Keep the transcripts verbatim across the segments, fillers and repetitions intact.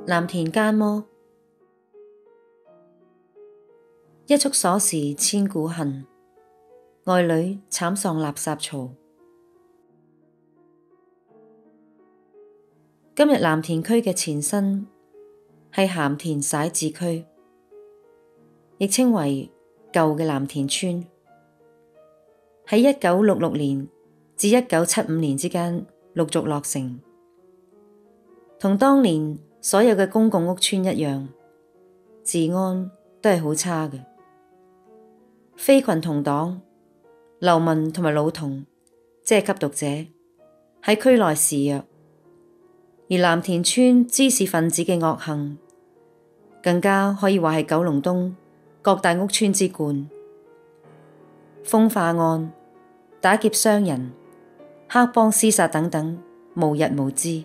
藍田奸魔，一束鎖匙千古恨，愛侶慘喪垃圾槽。今日藍田區嘅前身係鹹田徙置區，亦稱為舊嘅藍田村。喺一九六六年至一九七五年之間陸續落成，同當年所有嘅公共屋邨一樣，治安都係好差嘅。非群同黨、流民同埋老同，即係吸毒者喺區內肆虐，而藍田村滋事分子嘅惡行，更加可以話係九龍東各大屋邨之冠。風化案、打劫傷人、黑幫廝殺等等，無日無之。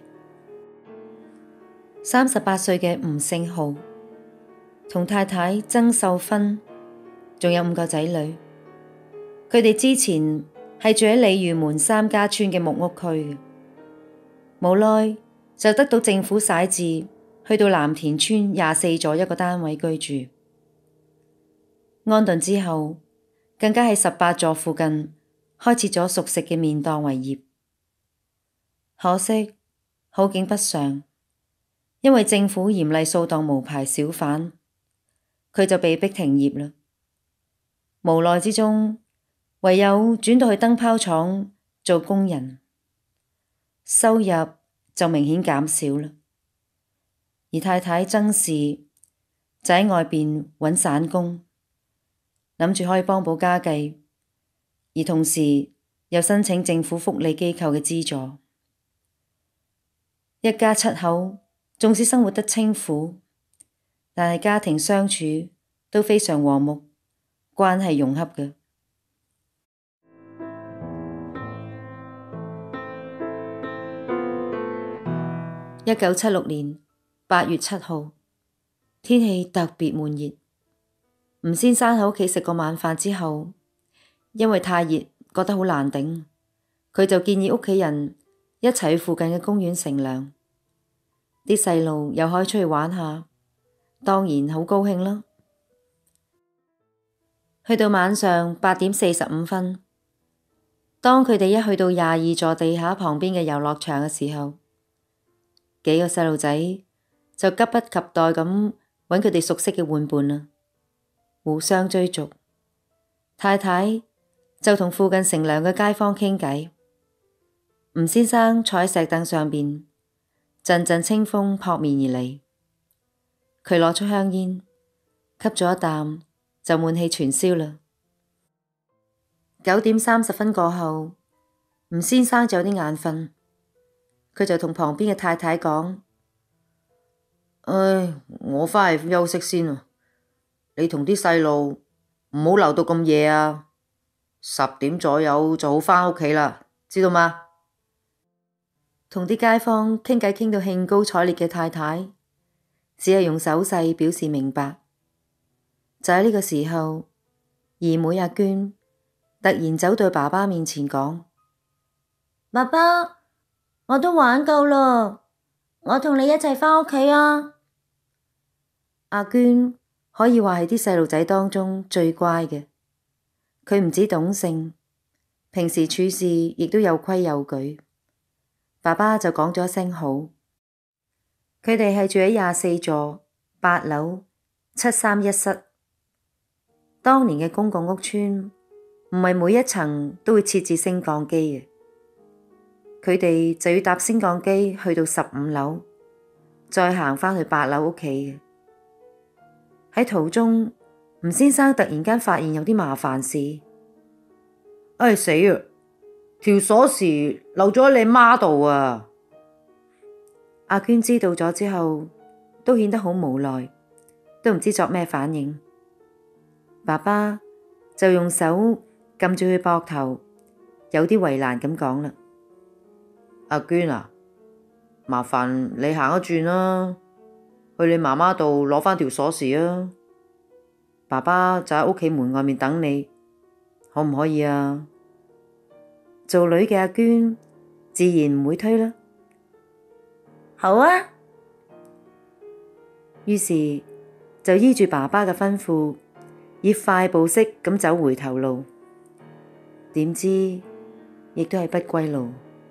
三十八歲嘅吳勝浩同太太曾秀芬，仲有五個仔女。佢哋之前係住喺鯉魚門三家村嘅木屋區，無奈就得到政府徙置，去到藍田村廿四座一個單位居住。安頓之後，更加喺十八座附近開設咗熟食嘅麵檔為業。可惜好景不長，因為政府嚴厲掃蕩無牌小販，佢就被逼停業啦。無奈之中，唯有轉到去燈泡廠做工人，收入就明顯減少啦。而太太曾氏就喺外邊揾散工，諗住可以幫補家計，而同時又申請政府福利機構嘅資助。一家七口，縱使生活得清苦，但係家庭相處都非常和睦，關係融洽嘅。一九七六年八月七號，天氣特別悶熱。吳先生喺屋企食過晚飯之後，因為太熱，覺得好難頂，佢就建議屋企人一齊去附近嘅公園乘涼。啲細路又可以出去玩下，當然好高興啦。去到晚上八點四十五分，當佢哋一去到廿二座地下旁邊嘅遊樂場嘅時候，幾個細路仔就急不及待咁揾佢哋熟悉嘅玩伴啦，互相追逐。太太就同附近乘涼嘅街坊傾偈，吳先生坐喺石凳上邊，陣陣清風撲面而嚟。佢攞出香煙，吸咗一啖，就悶氣全消啦。九點三十分過後，吳先生就有啲眼瞓，佢就同旁邊嘅太太講：唉，我返去休息先啊，你同啲細路唔好留到咁夜啊，十點左右就好返屋企啦，知道嗎？同啲街坊傾偈傾到興高采烈嘅太太，只係用手勢表示明白。就喺呢個時候，二妹阿娟突然走到爸爸面前講：爸爸，我都玩夠啦，我同你一齊返屋企啊！阿娟可以話係啲細路仔當中最乖嘅，佢唔止懂性，平時處事亦都有規有矩。爸爸就講咗一聲好。佢哋係住喺廿四座八樓七三一室。當年嘅公共屋邨唔係每一層都會設置升降機嘅，佢哋就要搭升降機去到十五樓，再行返去八樓屋企嘅。喺途中，吳先生突然間發現有啲麻煩事。唉，死啊！條鎖匙漏咗喺你媽度啊！阿娟知道咗之後，都顯得好無奈，都唔知作咩反應。爸爸就用手撳住佢膊頭，有啲為難咁講啦：阿娟啊，麻煩你行一轉啦，去你媽媽度攞返條鎖匙啊！爸爸就喺屋企門外面等你，可唔可以啊？做女嘅阿娟自然唔會推啦。好啊！ 於是就依住爸爸嘅吩咐，以快步式咁走回頭路，點知亦都係不歸路。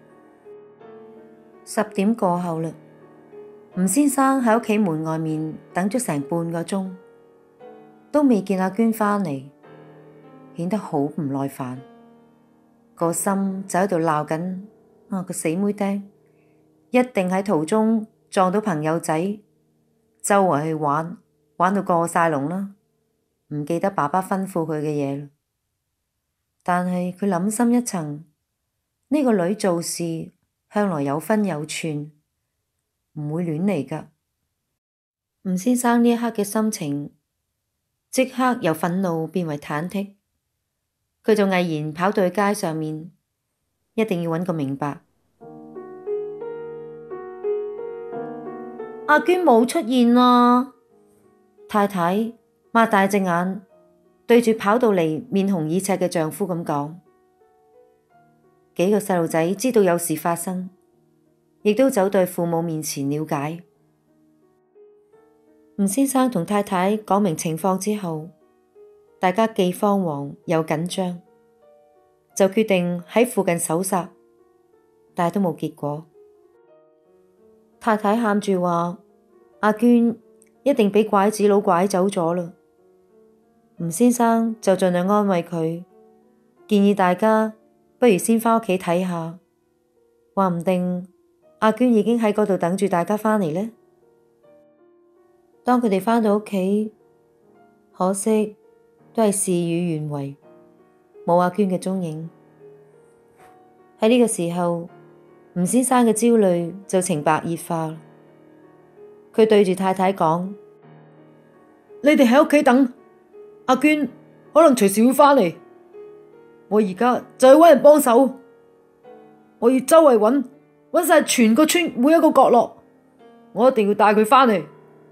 十點過後啦，吳先生喺屋企門外面等咗成半個鐘，都未見阿娟返嚟，顯得好唔耐煩，個心就喺度鬧緊啊，個死妹釘，一定喺途中撞到朋友仔，周圍去玩，玩到過晒龍啦，唔記得爸爸吩咐佢嘅嘢。但係佢諗深一層，呢個女做事向來有分有寸，唔會亂嚟㗎。吳先生呢一刻嘅心情即刻由憤怒變為忐忑，佢就毅然跑到去街上面，一定要揾個明白。阿娟冇出現啊！太太擘大隻眼對住跑到嚟面紅耳赤嘅丈夫咁講。幾個細路仔知道有事發生，亦都走到父母面前了解。吳先生同太太講明情況之後，大家既慌惶又緊張，就決定喺附近搜查，但係都冇結果。太太喊住話阿娟一定俾拐子佬拐走咗啦。吳先生就盡量安慰佢，建議大家不如先返屋企睇下，話唔定阿娟已經喺嗰度等住大家返嚟呢。當佢哋返到屋企，可惜都係事與願違，冇阿娟嘅蹤影。喺呢個時候，吳先生嘅焦慮就呈白熱化。佢對住太太講：你哋喺屋企等，阿娟可能隨時會返嚟。我而家就去搵人幫手，我要周圍搵，搵晒全個村每一個角落，我一定要帶佢返嚟。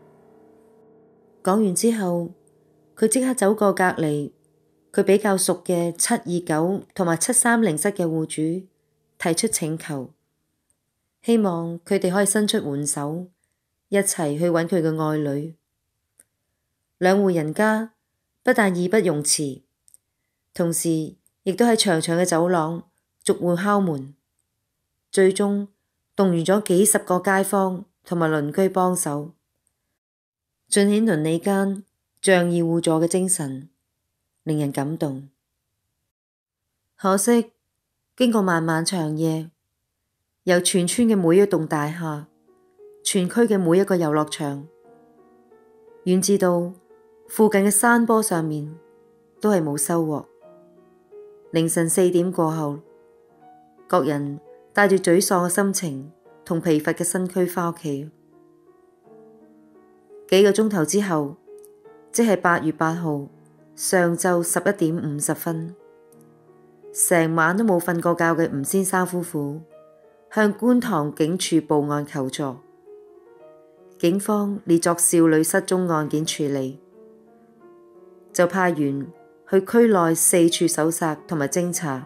講完之後，佢即刻走過隔籬佢比較熟嘅七二九同埋七三零室嘅戶主，提出請求，希望佢哋可以伸出援手，一齊去搵佢嘅愛女。兩戶人家不但義不容辭，同時亦都喺長長嘅走廊逐戶敲門，最終動員咗幾十個街坊同埋鄰居幫手，盡顯鄰里間仗義互助嘅精神，令人感動。可惜經過漫漫長夜，由全村嘅每一棟大廈，全區嘅每一個遊樂場，遠至到附近嘅山坡上面，都係冇收穫。凌晨四點過後，各人帶住沮喪嘅心情同疲乏嘅身軀返屋企。幾個鐘頭之後，即係八月八號上晝十一點五十分，成晚都冇瞓過覺嘅吳先生夫婦向觀塘警署報案求助。警方列作少女失蹤案件處理，就派員去區內四處搜查同埋偵查。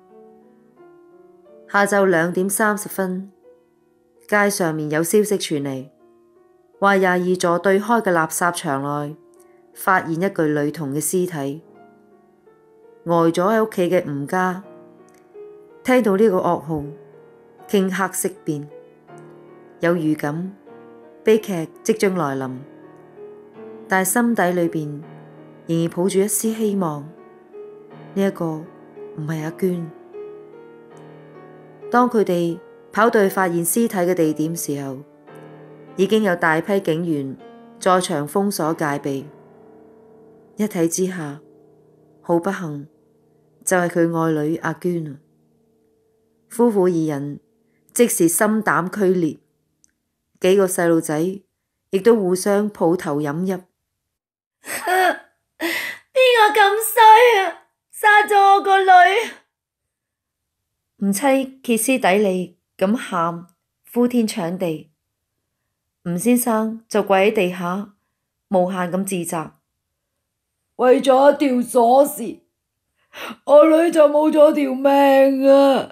下晝兩點三十分，街上面有消息傳嚟，話廿二座對開嘅垃圾場內發現一具女童嘅屍體。呆咗喺屋企嘅吳家聽到呢個噩耗，頃刻色變，有預感悲劇即將來臨，但係心底裏邊仍然抱住一絲希望，呢、這、一個唔係阿娟。當佢哋跑到去發現屍體嘅地點時候，已經有大批警員在場封鎖戒備。一睇之下，好不幸就係佢愛女阿娟啊！夫婦二人即時心膽俱裂，幾個細路仔亦都互相抱頭飲泣。邊個咁衰啊？殺咗我個女！吳妻歇斯底里咁喊，呼天搶地。吳先生就跪喺地下，無限咁自責。為咗一條鎖匙，我女就冇咗條命啊！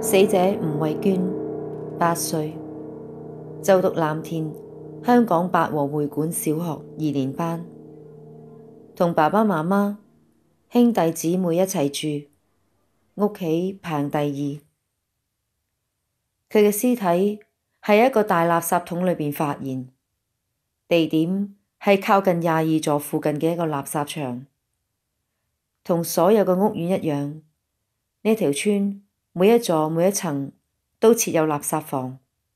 死者吳慧娟，八歲，就讀藍田香港八和會館小學二年班，同爸爸媽媽、兄弟姊妹一齊住，屋企排第二。佢嘅屍體喺一個大垃圾桶裏邊發現，地點係靠近廿二座附近嘅一個垃圾場。同所有嘅屋苑一樣，呢條村每一座每一層都設有垃圾房。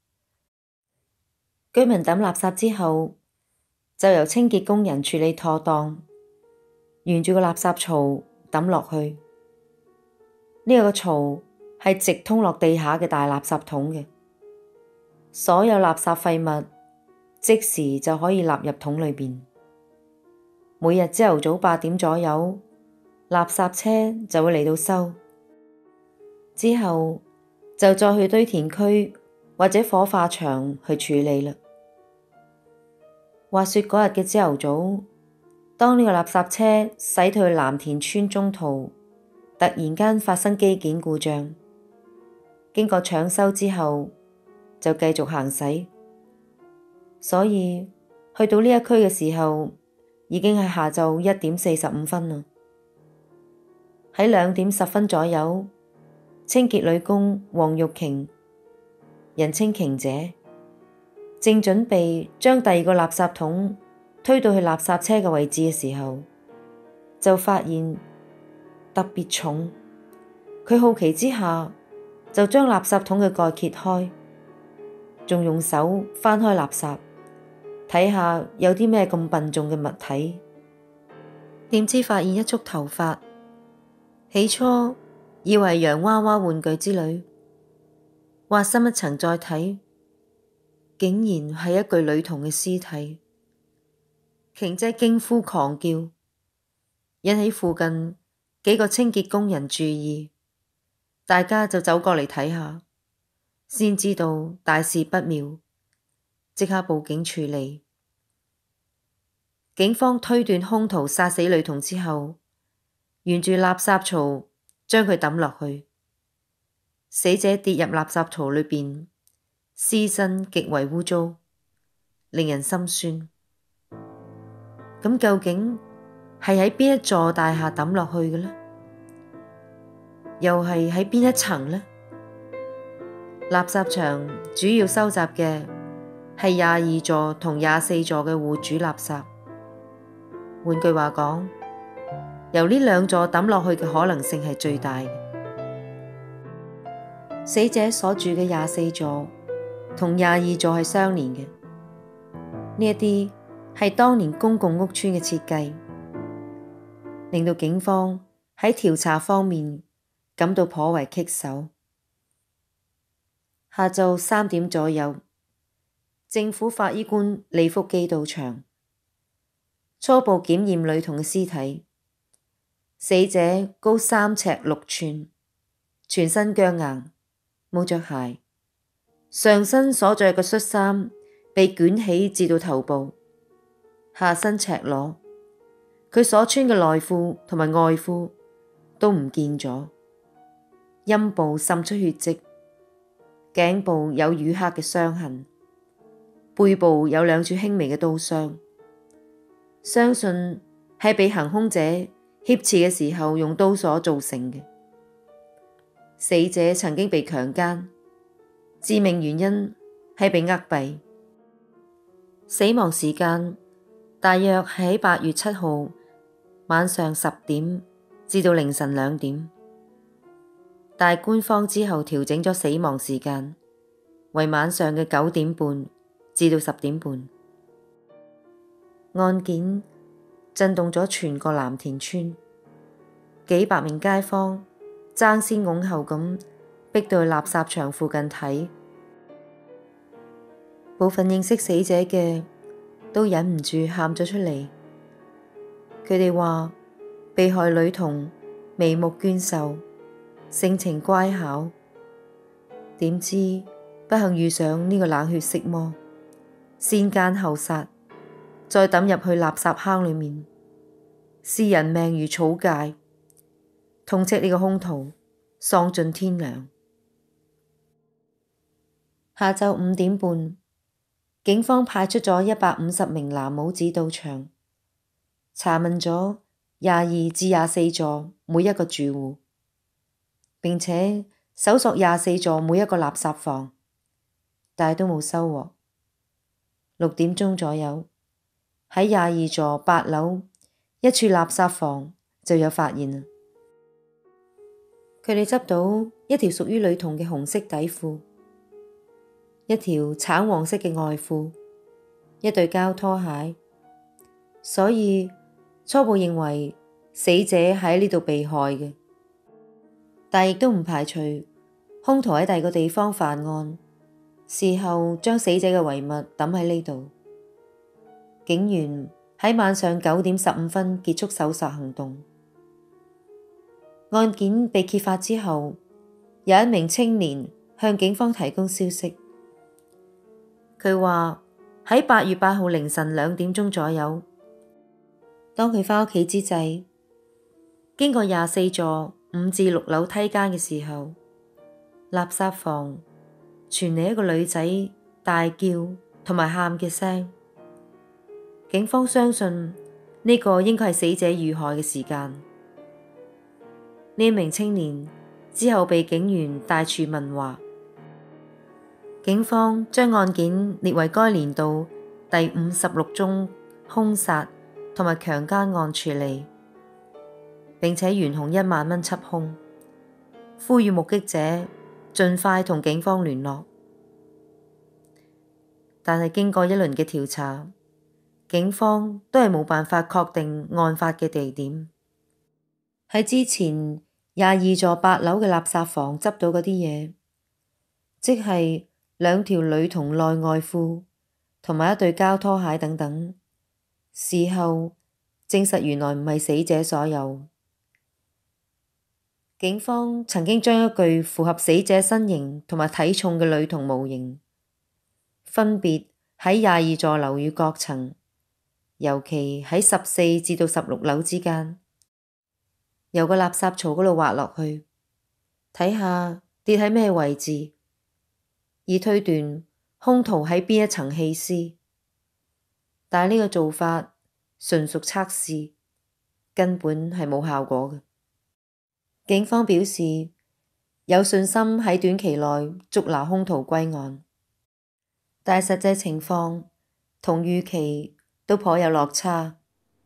居民抌垃圾之後，就由清潔工人處理妥當，沿住個垃圾槽抌落去。呢個槽係直通落地下嘅大垃圾桶嘅，所有垃圾廢物即時就可以納入桶裏邊。每日朝頭早八點左右，垃圾車就會嚟到收，之後就再去堆填區或者火化場去處理啦。話說嗰日嘅朝頭早，當呢個垃圾車駛到去藍田村中途，突然間發生機件故障，經過搶修之後就繼續行駛，所以去到呢一區嘅時候已經係下晝一點四十五分啦。喺兩點十分左右，清潔女工黃玉瓊，人稱瓊姐，正準備將第二個垃圾桶推到去垃圾車嘅位置嘅時候，就發現特別重。佢好奇之下就將垃圾桶嘅蓋揭開，仲用手翻開垃圾睇下有啲咩咁笨重嘅物體，點知發現一束頭髮。起初以為洋娃娃玩具之類，挖深一層再睇，竟然係一具女童嘅屍體。瓊姐驚呼狂叫，引起附近幾個清潔工人注意，大家就走過嚟睇下，先知道大事不妙，即刻報警處理。警方推斷兇徒殺死女童之後，沿住垃圾槽將佢抌落去，死者跌入垃圾槽裏邊，屍身極為污糟，令人心酸。咁究竟係喺邊一座大廈抌落去嘅呢？又係喺邊一層呢？垃圾場主要收集嘅係廿二座同廿四座嘅戶主垃圾。換句話講，由呢兩座抌落去嘅可能性係最大嘅。死者所住嘅廿四座同廿二座係相連嘅，呢一啲係當年公共屋邨嘅設計，令到警方喺調查方面感到頗為棘手。下晝三點左右，政府法醫官李福基到場，初步檢驗女童嘅屍體。死者高三尺六寸，全身僵硬，冇着鞋，上身所着嘅恤衫被捲起至到頭部，下身赤裸。佢所穿嘅內褲同埋外褲都唔見咗，陰部滲出血跡，頸部有瘀黑嘅傷痕，背部有兩處輕微嘅刀傷，相信係被行兇者挾持嘅時候用刀所造成嘅。死者曾經被強姦，致命原因係被扼斃。死亡時間大約係喺八月七號晚上十點至到凌晨兩點，但官方之後調整咗死亡時間為晚上嘅九點半至到十點半。案件震動咗全個藍田村，幾百名街坊爭先恐後咁逼到去垃圾場附近睇。部分認識死者嘅都忍唔住喊咗出嚟。佢哋話被害女童眉目娟秀，性情乖巧，點知不幸遇上呢個冷血色魔，先姦後殺，再抌入去垃圾坑裏面，視人命如草芥，痛斥呢個兇徒喪盡天良。 下晝五點半，警方派出咗一百五十名藍帽子到場，查問咗廿二至廿四座每一個住戶，並且搜索廿四座每一個垃圾房，但係都冇收穫。六點鐘左右，喺廿二座八樓一處垃圾房就有發現啦。佢哋執到一條屬於女童嘅紅色底褲，一條橙黃色嘅外褲，一對膠拖鞋，所以初步認為死者喺呢度被害嘅，但亦都唔排除兇徒喺第二個地方犯案，事後將死者嘅遺物抌喺呢度。警員喺晚上九點十五分結束搜索行動。案件被揭發之後，有一名青年向警方提供消息。佢話喺八月八號凌晨兩點鐘左右，當佢返屋企之際，經過廿四座五至六樓梯間嘅時候，垃圾房傳嚟一個女仔大叫同埋喊嘅聲。警方相信呢個應該係死者遇害嘅時間。呢名青年之後被警員帶處問話。警方將案件列為該年度第五十六宗兇殺同埋強姦案處理，並且懸紅一萬蚊緝兇，呼籲目擊者盡快同警方聯絡。但係經過一輪嘅調查，警方都係冇辦法確定案發嘅地點。喺之前廿二座八樓嘅垃圾房執到嗰啲嘢，即係兩條女童內外褲同埋一對膠拖鞋等等，事後證實原來唔係死者所有。警方曾經將一具符合死者身形同埋體重嘅女童模型，分別喺廿二座樓宇各層，尤其喺十四至到十六樓之間，由個垃圾槽嗰度滑落去，睇下跌喺咩位置，以推斷兇徒喺邊一層棄屍。但係呢個做法純屬測試，根本係冇效果嘅。警方表示有信心喺短期內捉拿兇徒歸案，但係實際情況同預期都頗有落差。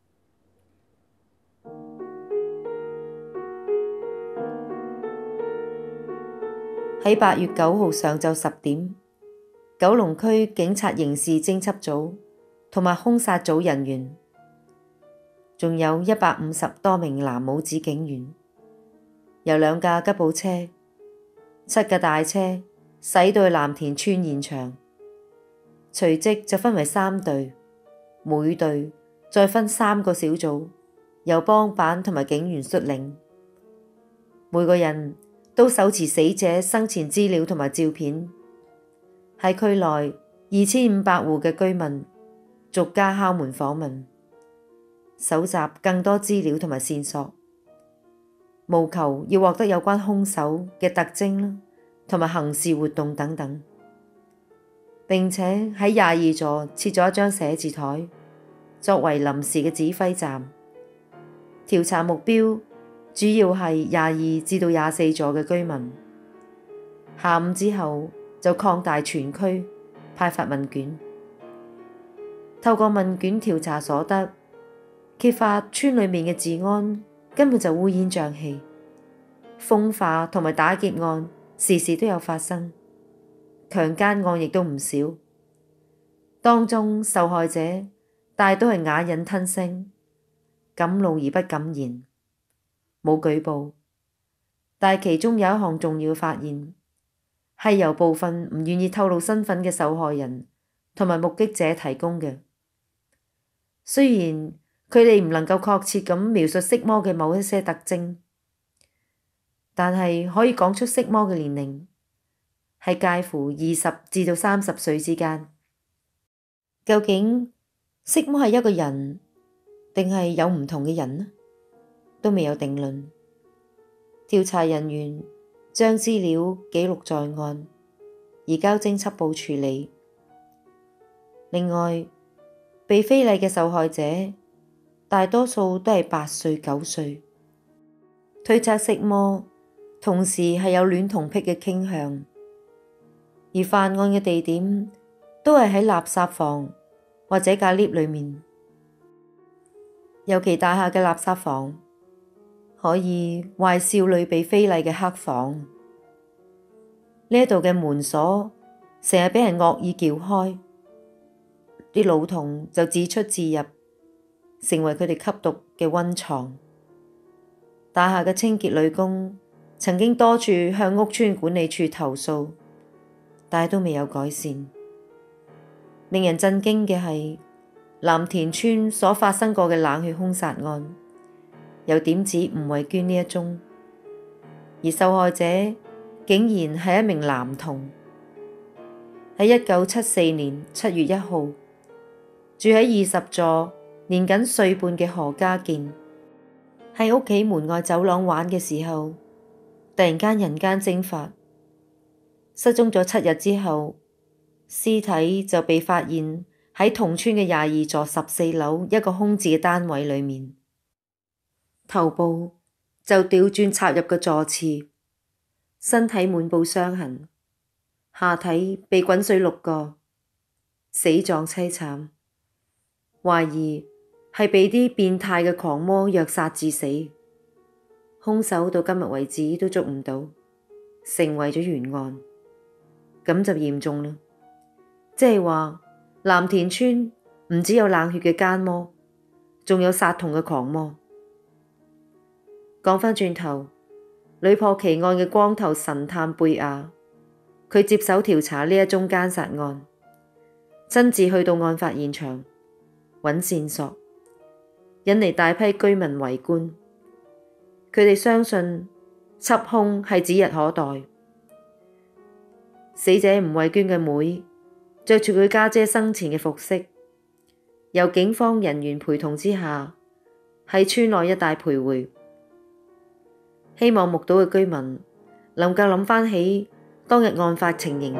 喺八月九號上晝十點，九龍區警察刑事偵緝組同埋兇殺組人員，仲有一百五十多名藍帽子警員，由兩架吉普車、七架大車駛到去藍田村現場，隨即就分為三隊，每隊再分三個小組，由幫辦同埋警員率領，每個人都手持死者生前資料同埋照片，喺區內二千五百戶嘅居民逐家敲門訪問，搜集更多資料同埋線索，務求要獲得有關兇手嘅特徵啦，同埋行事活動等等。並且喺廿二座設咗一張寫字台，作為臨時嘅指揮站。調查目標主要係廿二至到廿四座嘅居民。下午之後就擴大全區，派發問卷。透過問卷調查所得，揭發村裏面嘅治安根本就烏煙瘴氣，風化同埋打劫案時時都有發生，強姦案亦都唔少。當中受害者大都係啞忍吞聲，敢怒而不敢言，冇舉報。但其中有一項重要發現，係由部分唔願意透露身份嘅受害人同埋目擊者提供嘅。雖然佢哋唔能夠確切咁描述色魔嘅某一些特徵，但係可以講出色魔嘅年齡係介乎二十至到三十歲之間。究竟色魔係一個人定係有唔同嘅人呢？都未有定論。調查人員將資料記錄在案， 移交偵緝部處理。另外，被非禮嘅受害者大多數都係八歲九歲，推測色魔同時係有戀童癖嘅傾向，而犯案嘅地點都係喺垃圾房或者架 lift 裏面，尤其大廈嘅垃圾房可以話係少女被非禮嘅黑房。呢度嘅門鎖成日俾人惡意撬開，啲老童就自出自入，成為佢哋吸毒嘅溫床。大廈嘅清潔女工曾經多處向屋邨管理處投訴，但係都未有改善。令人震驚嘅係藍田村所發生過嘅冷血兇殺案，又點止吳慧娟呢一宗，而受害者竟然係一名男童。喺一九七四年七月一號，住喺二十座年僅歲半嘅何家健喺屋企門外走廊玩嘅時候，突然間人間蒸發，失蹤咗七日之後，屍體就被發現喺同村嘅廿二座十四樓一個空置嘅單位裏面，頭部就掉轉插入個座廁，身體滿布傷痕，下體被滾水淥過，死狀淒慘，懷疑係被啲變態嘅狂魔虐殺致死。兇手到今日為止都捉唔到，成為咗懸案。咁就嚴重啦，即係話藍田村唔只有冷血嘅奸魔，仲有殺童嘅狂魔。講返轉頭，屢破奇案嘅光頭神探貝亞，佢接手調查呢一宗姦殺案，親自去到案發現場揾線索，引嚟大批居民圍觀。佢哋相信緝兇係指日可待。死者吳慧娟嘅妹着住佢家姐生前嘅服飾，由警方人員陪同之下喺村內一帶徘徊，希望目睹嘅居民能夠諗返起當日案發情形。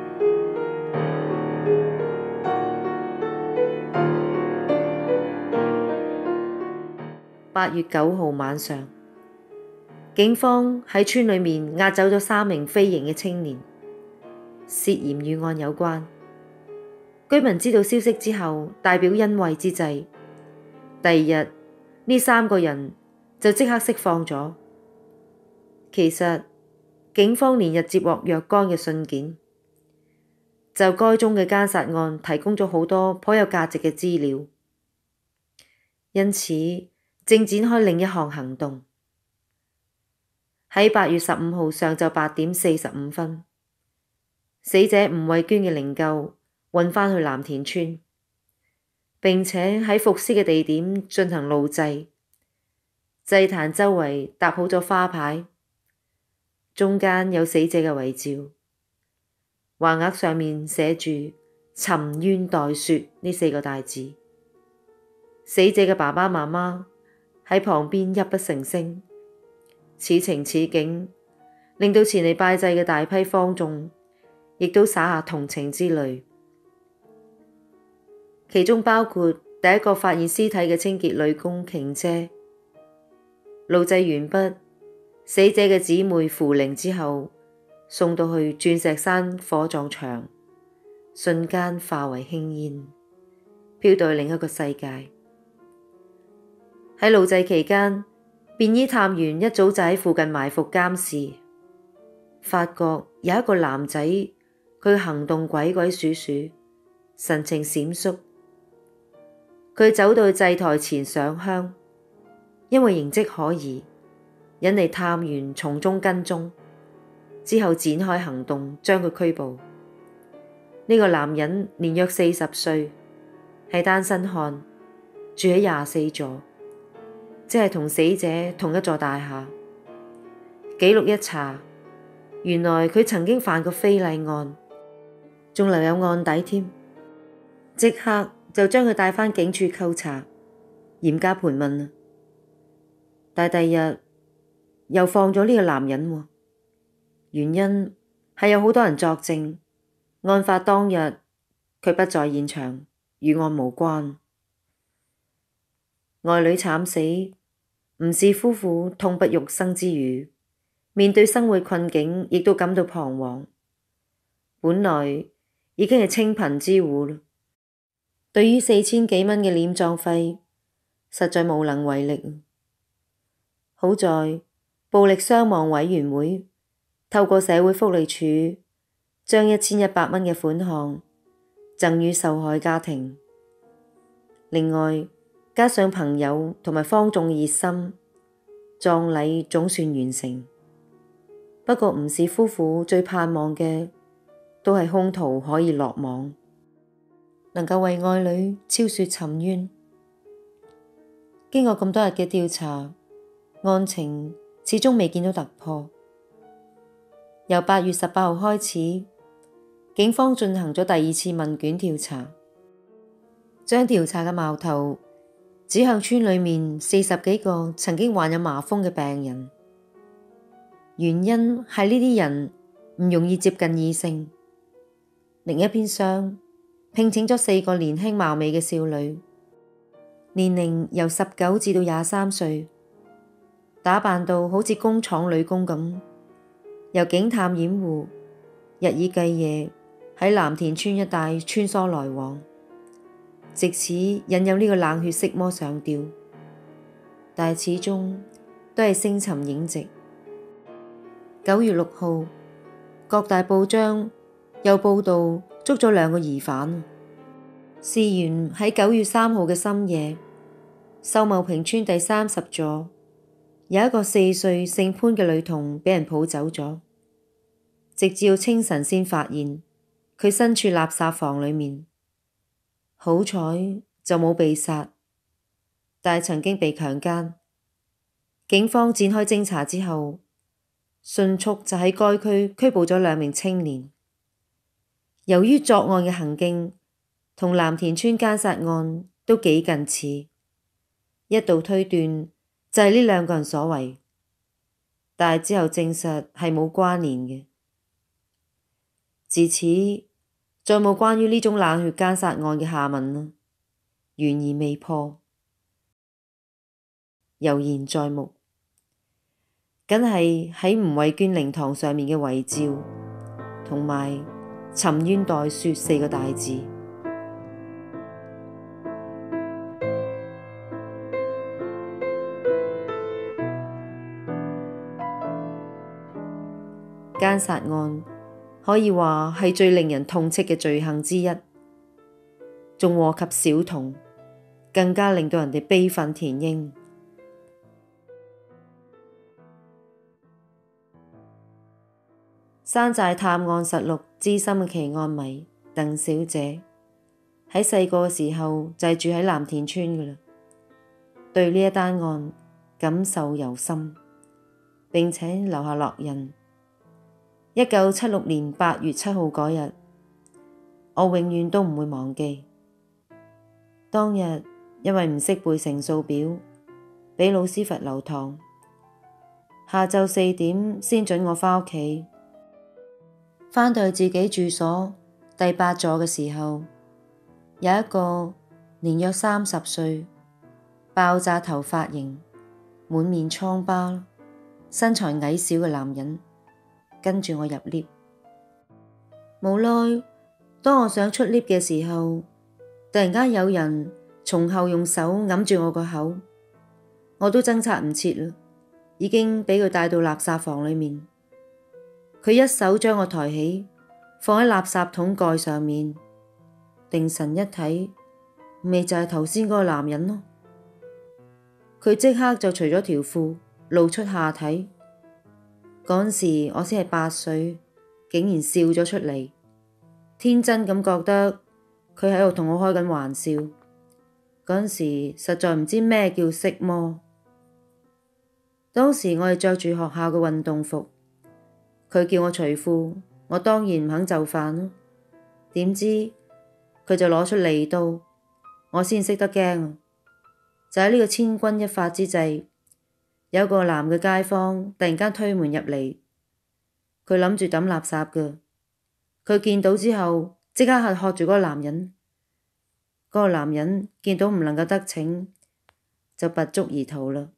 八月九號晚上，警方喺村裏面押走咗三名非刑嘅青年，涉嫌與案有關。居民知道消息之後，大表欣慰之際，第二日呢三個人就即刻釋放咗。其實警方連日接獲若干嘅信件，就該宗嘅姦殺案提供咗好多頗有價值嘅資料，因此正展開另一項行動。喺八月十五號上晝八點四十五分，死者吳慧娟嘅靈柩運返去藍田村，並且喺伏屍嘅地點進行路祭。祭壇周圍搭好咗花牌，中間有死者嘅遺照，橫額上面寫住沉冤待雪呢四個大字。死者嘅爸爸媽媽喺旁邊泣不成聲，此情此景令到前嚟拜祭嘅大批坊眾亦都灑下同情之淚。其中包括第一個發現屍體嘅清潔女工瓊姐。路祭完畢，死者嘅姊妹扶靈之後，送到去鑽石山火葬場，瞬間化為輕煙，飄到去另一個世界。喺路祭期間，便衣探員一早就喺附近埋伏監視，發覺有一個男仔，佢行動鬼鬼祟祟，神情閃縮。佢走到祭台前上香，因為形跡可疑，引嚟探員從中跟蹤，之後展開行動，將佢拘捕。呢、這個男人年約四十歲，係單身漢，住喺廿四座，即係同死者同一座大廈。記錄一查，原來佢曾經犯過非禮案，仲留有案底添，即刻就將佢帶返警署扣查，嚴加盤問。但第二日又放咗呢個男人，原因係有好多人作證， 案發當日，佢不在現場，與案無關。愛女慘死，吳氏夫婦痛不欲生之餘，面對生活困境，亦都感到彷徨。本來已經係清貧之戶啦，對於四千幾蚊嘅殮葬費，實在無能為力。好在暴力傷亡委員會透過社會福利署，將一千一百蚊嘅款項贈予受害家庭。另外，加上朋友同埋坊眾熱心，葬禮總算完成。不過吳氏夫婦最盼望嘅都係兇徒可以落網，能夠為愛女昭雪沉冤。經過咁多日嘅調查，案情始終未見到突破。由八月十八號開始，警方進行咗第二次問卷調查，將調查嘅矛頭指向村裏面四十幾個曾經患有麻風嘅病人。原因係呢啲人唔容易接近異性。另一邊廂，聘請咗四個年輕貌美嘅少女，年齡由十九至到廿三歲，打扮到好似工廠女工咁，由警探掩護，日以繼夜喺藍田村一帶穿梭來往，藉此引誘呢個冷血色魔上吊，但係始終都係星尋影夕。九月六號，各大報章又報道捉咗兩個疑犯。事源喺九月三號嘅深夜，秀茂坪村第三十座有一個四歲姓潘嘅女童俾人抱走咗，直至到清晨先發現佢身處垃圾房裏面。好彩就冇被殺，但係曾經被強姦。警方展開偵查之後，迅速就喺該區拘捕咗兩名青年。由於作案嘅行徑同藍田村姦殺案都幾近似，一度推斷就係呢兩個人所為，但係之後證實係冇關聯嘅。自此再冇關於呢種冷血姦殺案嘅下文啦，懸而未破，猶言在目。梗係喺吳慧娟靈堂上面嘅遺照，同埋沉冤待雪四個大字。姦殺案可以話係最令人痛斥嘅罪行之一，仲禍及小童，更加令到人哋悲憤填膺。山寨探案實錄資深嘅奇案迷鄧小姐喺細個嘅時候就係住喺藍田村㗎喇，對呢一單案感受尤深，並且留下烙印。一九七六年八月七號嗰日，我永遠都唔會忘記。當日因為唔識背乘數表，俾老師罰留堂，下晝四點先准我返屋企。返到去自己住所第八座嘅時候，有一個年約三十歲、爆炸頭髮型、滿面瘡疤、身材矮小嘅男人跟住我入 lift。無奈當我想出 lift 嘅時候，突然間有人從後用手揞住我個口，我都掙扎唔切啦，已經俾佢帶到垃圾房裏面。佢一手將我抬起，放喺垃圾桶蓋上面，定神一睇，咪就係頭先嗰個男人咯。佢即刻就除咗條褲，露出下體。嗰陣時我先係八歲，竟然笑咗出嚟，天真咁覺得佢喺度同我開緊玩笑。嗰陣時實在唔知咩叫色魔。當時我係着住學校嘅運動服。佢叫我除褲，我當然唔肯就範咯。點知佢就攞出利刀，我先識得驚啊！就喺呢個千鈞一髮之際，有個男嘅街坊突然間推門入嚟，佢諗住抌垃圾㗎， 佢見到之後，即刻係喝住嗰個男人。嗰個男人見到唔能夠得逞，就拔足而逃啦。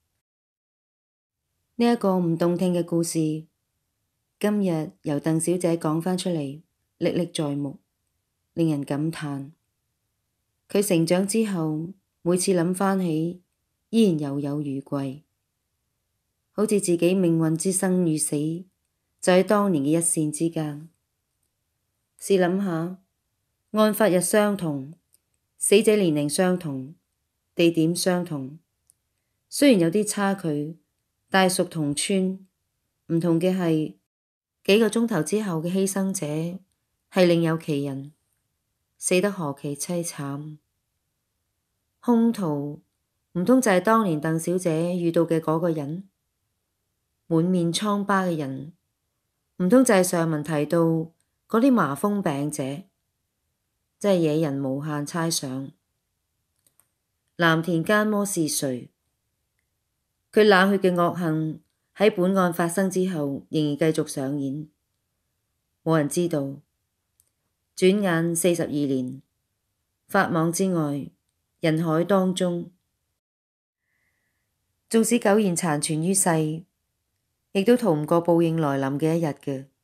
呢一個唔動聽嘅故事，今日由鄧小姐講返出嚟，歷歷在目，令人感嘆。佢成長之後，每次諗返起，依然猶有餘悸，好似自己命運之生與死，就喺當年嘅一線之間。試諗下，案發日相同，死者年齡相同，地點相同，雖然有啲差距，但係屬同村。唔同嘅係，幾個鐘頭之後嘅犧牲者係另有其人，死得何其淒慘。兇徒唔通就係當年鄧小姐遇到嘅嗰個人？滿面瘡疤嘅人唔通就係上文提到嗰啲麻風病者？真係惹人無限猜想。藍田奸魔是誰？佢冷血嘅惡行喺本案發生之後仍然繼續上演，冇人知道。轉眼四十二年，法網之外，人海當中，縱使苟延殘存於世，亦都逃唔過報應來臨嘅一日嘅。